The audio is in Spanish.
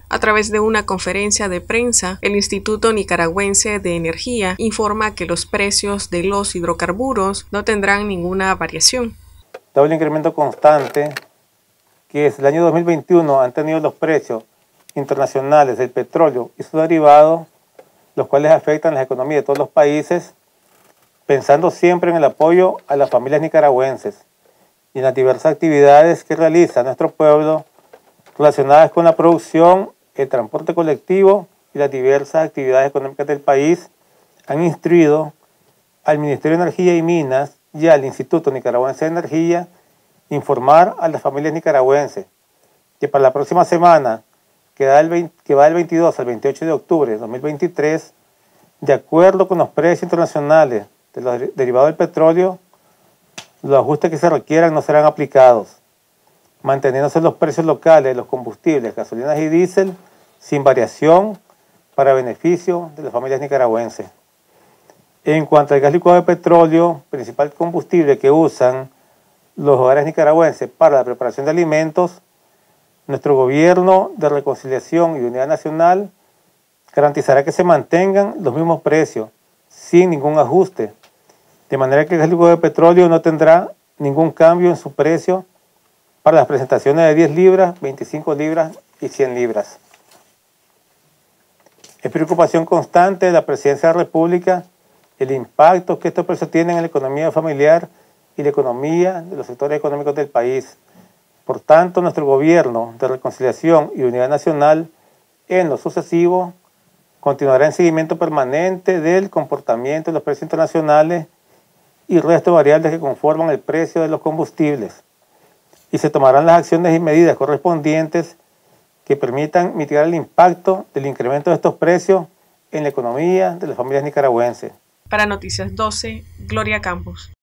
A través de una conferencia de prensa, el Instituto Nicaragüense de Energía informa que los precios de los hidrocarburos no tendrán ninguna variación. Dado el incremento constante que desde el año 2021 han tenido los precios internacionales del petróleo y sus derivados, los cuales afectan las economías de todos los países, pensando siempre en el apoyo a las familias nicaragüenses y en las diversas actividades que realiza nuestro pueblo relacionadas con la producción, el transporte colectivo y las diversas actividades económicas del país, han instruido al Ministerio de Energía y Minas y al Instituto Nicaragüense de Energía informar a las familias nicaragüenses que para la próxima semana, que va del 22 al 28 de octubre de 2023, de acuerdo con los precios internacionales de los derivados del petróleo, los ajustes que se requieran no serán aplicados, manteniéndose los precios locales de los combustibles, gasolinas y diésel sin variación para beneficio de las familias nicaragüenses. En cuanto al gas licuado de petróleo, principal combustible que usan los hogares nicaragüenses para la preparación de alimentos, nuestro gobierno de reconciliación y unidad nacional garantizará que se mantengan los mismos precios sin ningún ajuste, de manera que el gas licuado de petróleo no tendrá ningún cambio en su precio para las presentaciones de 10 libras, 25 libras y 100 libras. Es preocupación constante de la Presidencia de la República el impacto que estos precios tienen en la economía familiar y la economía de los sectores económicos del país. Por tanto, nuestro gobierno de reconciliación y unidad nacional, en lo sucesivo, continuará en seguimiento permanente del comportamiento de los precios internacionales y resto de variables que conforman el precio de los combustibles, y se tomarán las acciones y medidas correspondientes que permitan mitigar el impacto del incremento de estos precios en la economía de las familias nicaragüenses. Para Noticias 12, Gloria Campos.